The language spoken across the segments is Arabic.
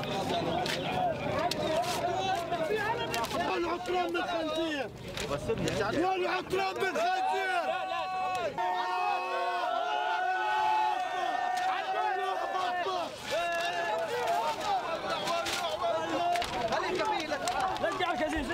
العطران بالخنزير والعطران بالخنزير. رجع الكزيز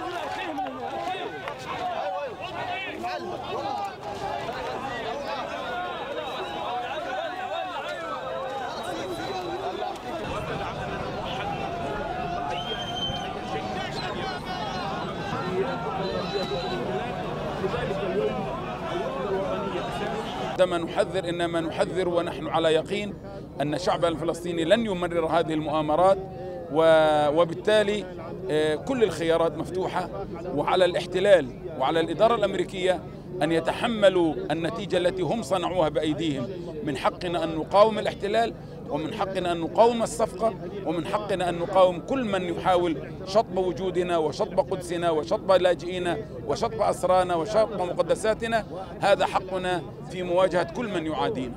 عندما نحذر إنما نحذر ونحن على يقين أن شعبنا الفلسطيني لن يمرر هذه المؤامرات، وبالتالي كل الخيارات مفتوحة، وعلى الاحتلال وعلى الإدارة الأمريكية أن يتحملوا النتيجة التي هم صنعوها بأيديهم. من حقنا أن نقاوم الاحتلال، ومن حقنا أن نقاوم الصفقة، ومن حقنا أن نقاوم كل من يحاول شطب وجودنا وشطب قدسنا وشطب لاجئينا وشطب أسرانا وشطب مقدساتنا. هذا حقنا في مواجهة كل من يعادينا.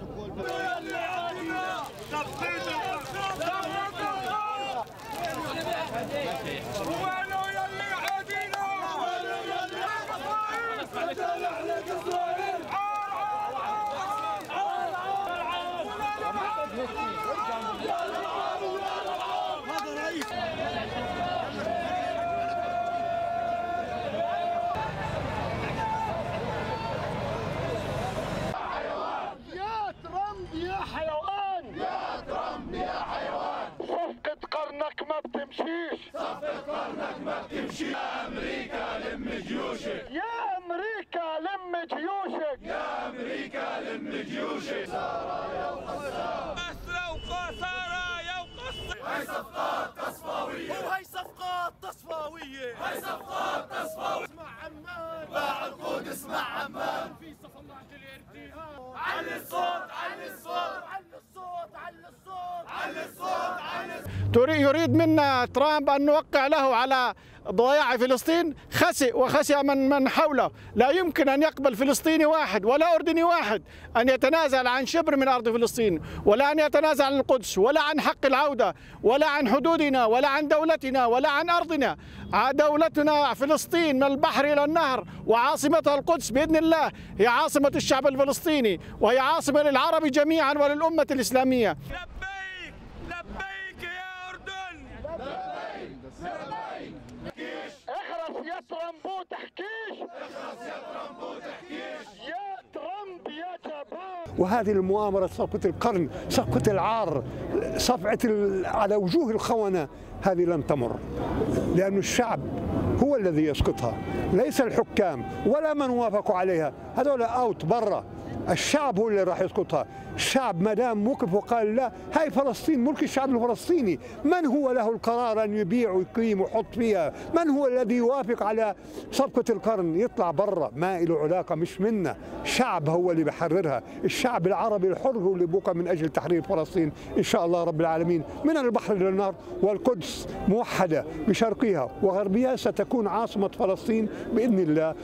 صفقة قرنك ما بتمشي. يا أمريكا لم جيوشك، يا أمريكا لم جيوشك، يا أمريكا لم جيوشك. سرايا وقسام، أسرى وخسارة وقصة. هاي صفقات تصفاوية، وهي صفقات تصفاوية، هاي صفقات تصفاوية. اسمع عمان، باع القدس مع عمان. في صفقات الارتهاب. علي الصوت، علي الصوت، علي الصوت، علي الصوت، علي الصوت، علي الصوت. يريد منا ترامب أن نوقع له على ضياع فلسطين. خسئ وخسئ من حوله. لا يمكن أن يقبل فلسطيني واحد ولا أردني واحد أن يتنازل عن شبر من أرض فلسطين، ولا أن يتنازل عن القدس، ولا عن حق العودة، ولا عن حدودنا، ولا عن دولتنا، ولا عن أرضنا. دولتنا فلسطين من البحر إلى النهر، وعاصمتها القدس بإذن الله هي عاصمة الشعب الفلسطيني، وهي عاصمة للعرب جميعا وللأمة الإسلامية. لبيك لبيك يا أردن، لبيك لبيك. اخرس يا ترامب وتحكيش، اخرس يا ترامب وتحكيش، يا ترامب يا جبان. وهذه المؤامرة صفقة القرن، صفقة العار، صفعة على وجوه الخونة، هذه لن تمر، لأن الشعب هو الذي يسقطها، ليس الحكام ولا من وافقوا عليها. هذول أوت برا، الشعب هو اللي راح يسقطها. الشعب ما دام وقف وقال لا، هاي فلسطين ملك الشعب الفلسطيني. من هو له القرار أن يبيع ويقيم ويحط فيها؟ من هو الذي يوافق على صفقة القرن؟ يطلع برا، ما له علاقة، مش منا. الشعب هو اللي بيحررها، الشعب العربي الحر هو اللي بوقع من أجل تحرير فلسطين إن شاء الله رب العالمين، من البحر إلى النهر. والقدس موحدة بشرقها وغربها ستكون عاصمة فلسطين بإذن الله.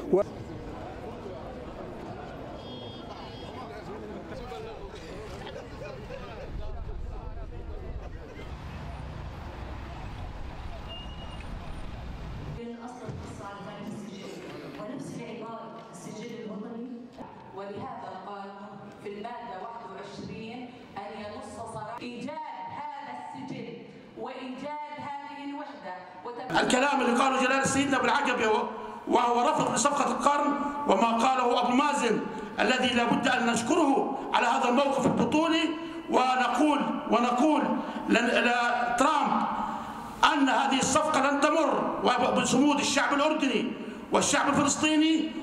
ولهذا قال في المادة 21 أن ينص صراحة إيجاد هذا السجن وإيجاد هذه الوحدة. الكلام اللي قاله جلال سيدنا بالعقبي وهو رفض لصفقة القرن، وما قاله أبو مازن الذي لابد أن نشكره على هذا الموقف البطولي، ونقول لترامب أن هذه الصفقة لن تمر بصمود الشعب الأردني والشعب الفلسطيني